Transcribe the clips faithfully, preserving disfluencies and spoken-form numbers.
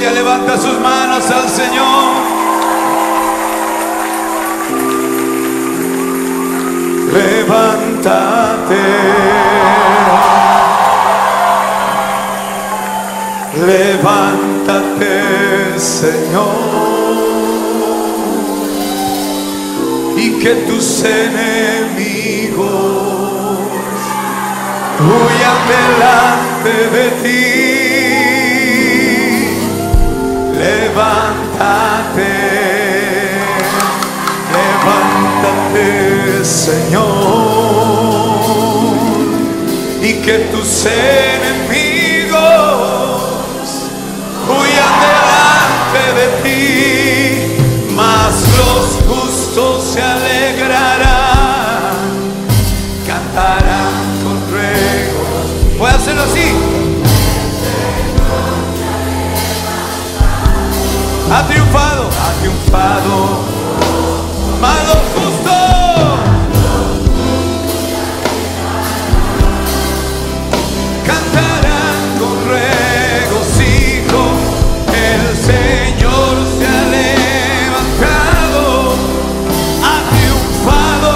iglesia levanta sus manos al Señor. Levántate, levántate, Señor, y que tus enemigos huyan delante de ti. Levántate, levántate, Señor, y que tus enemigos huyan delante de ti, mas los justos se alegrarán, cantarán con regos. ¿Puede hacerlo así? Ha triunfado, ha triunfado, mas los justos cantarán con regocijo. El Señor se ha levantado, ha triunfado.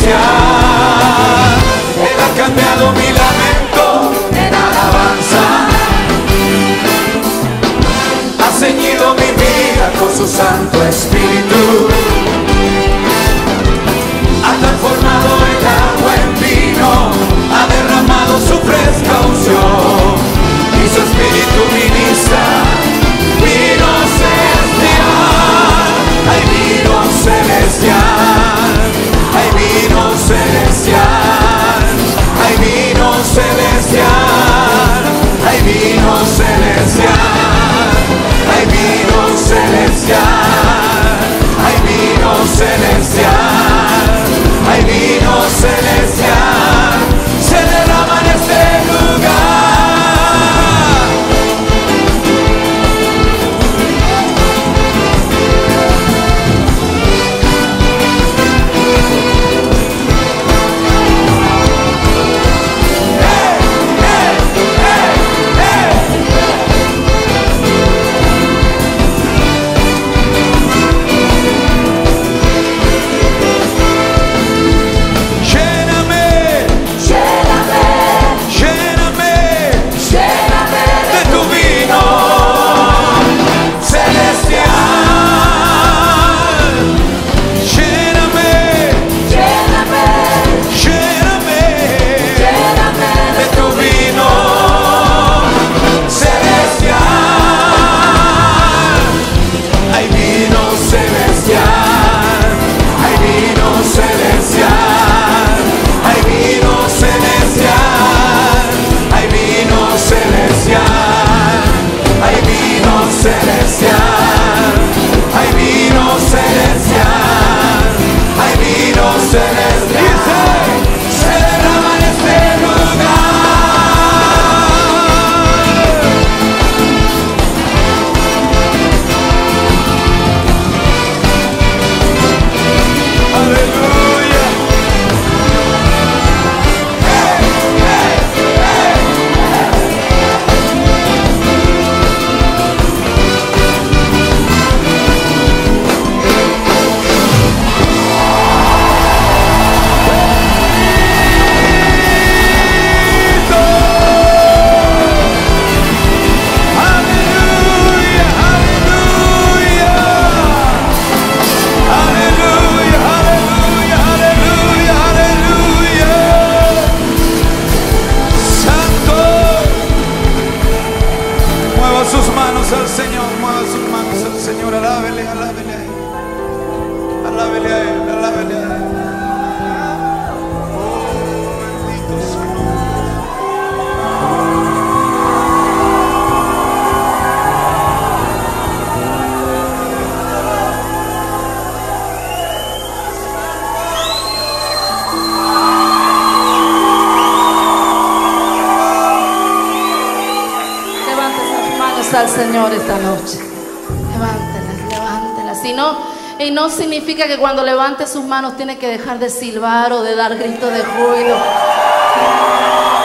celestial. Él ha cambiado mi lamento en alabanza. Ha ceñido mi vida con su Santo Espíritu. Ha transformado el agua en vino. Ha derramado su fresca unción. Y su Espíritu ministra vino celestial. Hay vino celestial. Hay vino celestial. Hay vino celestial. Hay vino celestial. Hay vino celestial. Hay vino celestial. Hay vino celestial. Se derrama en este lugar. Al Señor, mueva sus manos al Señor, alábele, alábele a Él, alábele a Él, alábele a Él. Oh, bendito su al Señor esta noche. Levántelas, levántelas. Si no, y no significa que cuando levante sus manos tiene que dejar de silbar o de dar gritos de júbilo.